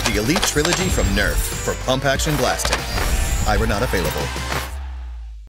The Elite Trilogy from Nerf for pump action blasting. Iron not available.